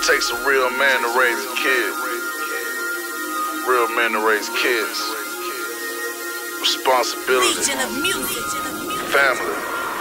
takes a real man to raise a kid. Real men to raise kids. Responsibility. Family.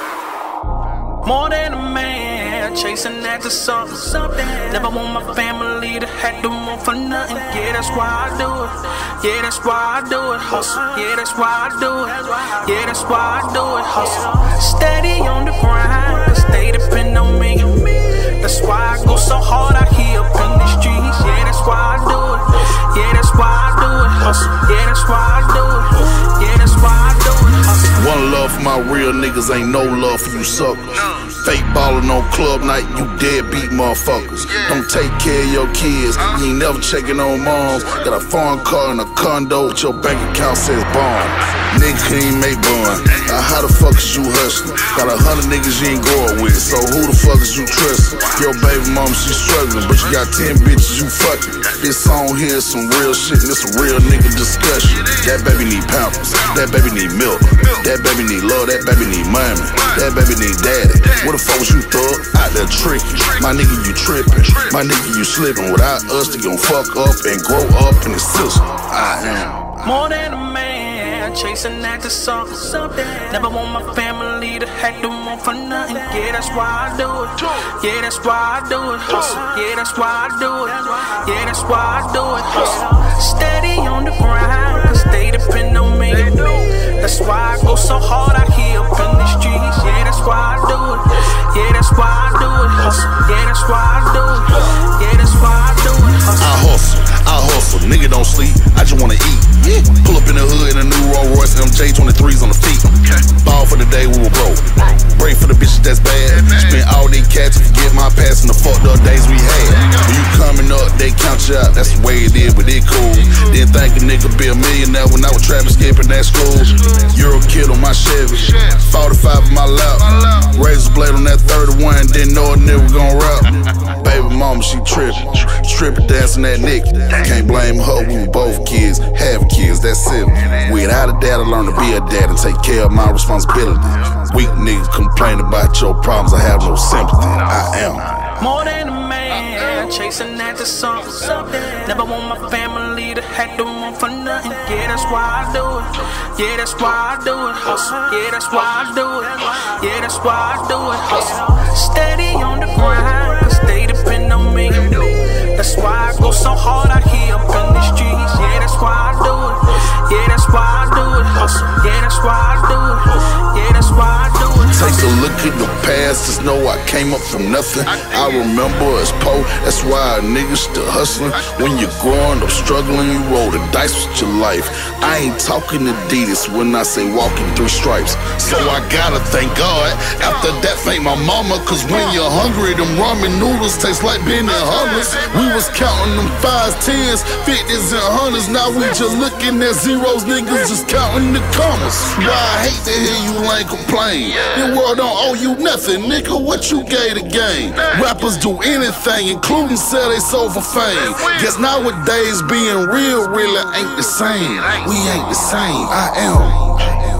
More than a man, chasing after something. Never want my family to have to want for nothing. Yeah, that's why I do it. Yeah, that's why I do it. Hustle. Yeah, that's why I do it. Yeah, that's why I do it. Hustle. Steady on the grind, cause they depend on me. That's why I go so hard out here up in the streets. Yeah, that's why I do it. Yeah, that's why I do it. Hustle. Yeah, that's why I do it. Yeah, that's why I do it. Hustle. One love for my real niggas, ain't no love for you suckers. Fake ballin' on club night, you deadbeat motherfuckers. Don't take care of your kids, you ain't never checking on moms. Got a foreign car and a condo, but your bank account says bond. Niggas can't even make bond. How the fuck is you hustling? Got 100 niggas you ain't going with, so who the fuck is you trusting? Your baby mama, she struggling, but you got 10 bitches you fucking. This song here is some real shit, and it's a real nigga discussion. That baby need pampers, that baby need milk, that baby need love, that baby need money, that baby need daddy. What the fuck was you thug? Out there tricking. My nigga, you tripping. My nigga, you slipping. Without us, they gon' fuck up and grow up in the system. I am more than a man, chasing after something. Never want my family to have to want for nothing. Yeah, that's why I do it. Yeah, that's why I do it. Hustle. Yeah, that's why I do it. Yeah, that's why I do it. Hustle. Steady on the grind, cause they depend on me. That's why I go so hard out here up in the streets. Yeah, that's why I do it. Yeah, that's why I do it. Hustle. Yeah, that's why I do it. Yeah, that's why I do it. Hustle. I hustle, nigga don't sleep, I just wanna eat. Pull up in the hood in a new Rolls Royce MJ 23s on the feet. Ball for the day we were broke. Break for the bitches that's bad. Spent all they cats to forget my past and the fucked up days we had. When you coming up, they count you out, that's the way it is, but it cool. Didn't think a nigga be a millionaire when I was trapping, skipping that school. Euro kid on my Chevy, 45 in my lap. Razor blade on that 31, didn't know a nigga gon' rap. Baby mama, she trippin', strippin' dancing that Nick. Can't blame her, we were both kids, have kids, that's it. Without a dad, I learned to be a dad and take care of my responsibility. Weak niggas complain about your problems, I have no sympathy. I am more than a man, chasing after something. Never want my family to have to want for nothing. Yeah, that's why I do it. Yeah, that's why I do it. Hustle. Yeah, that's why I do it. Yeah, that's why I do it. Hustle. Steady on the grind, cause they depend on me. That's why I go so hard out here up in the streets. Yeah, that's why I do it. Yeah, that's why I do it. Hustle. Yeah, that's why I do it. Yeah, that's why I do it. Take a look at the past, just know I came up from nothing. I remember as poor, that's why a nigga still hustling. When you're growing up struggling, you roll the dice with your life. I ain't talking Adidas when I say walking through stripes. So I gotta thank God. After that, thank my mama, cause when you're hungry, them ramen noodles taste like being in Hummers. We was counting them 5s, 10s, 50s, and 100s. Now we just looking at zeros, niggas just counting the commas. Why I hate to hear you ain't complain. The world don't owe you nothing, nigga, what you gave the game? Rappers do anything, including sell they soul for fame. Guess nowadays being real really ain't the same. We ain't the same. I am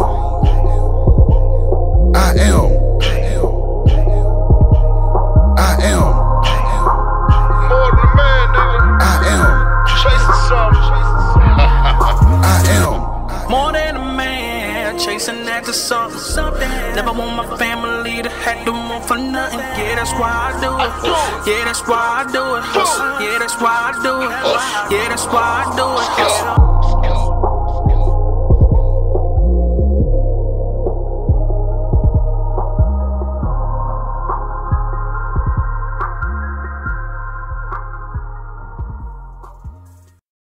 more than a man, nigga. I am chasing something. I am more than a man, chasing after something. Never want my family to have to want for nothing. Yeah, that's why I do it. Yeah, that's why I do it. Hustle. Yeah, that's why I do it. Yeah, that's why I do it. Hustle.